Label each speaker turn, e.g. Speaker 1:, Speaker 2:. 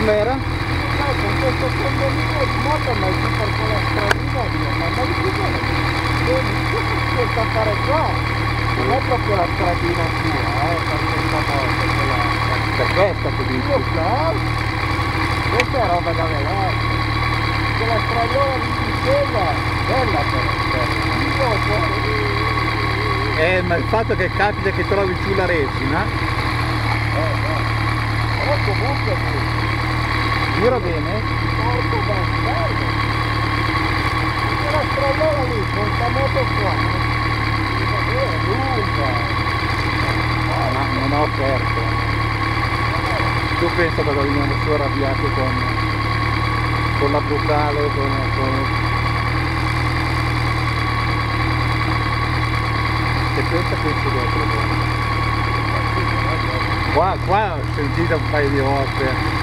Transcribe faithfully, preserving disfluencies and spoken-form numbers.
Speaker 1: Com'era?
Speaker 2: Sai, con questo condominio di moto ma giù per quella stradina via, ma ma di che sta a fare qua? Non è proprio la stradina tua, eh, per questa moto, quella.
Speaker 1: Per questa che dici?
Speaker 2: Io so, questa è roba da vedere. Quella stradina di Sicilia, bella per io fuori.
Speaker 1: Eh, ma il fatto che capita che trovi giù la resina,
Speaker 2: Eh, no. Però comunque
Speaker 1: gira bene?
Speaker 2: molto bello. Quella stradina lì, con questa moto qua, è lunga.
Speaker 1: Ma non ho offerto. Tu pensa che veniamo su arrabbiati con, con la brutale, con, con... E pensa che ci dietro. Qua, qua ho sentito un paio di volte.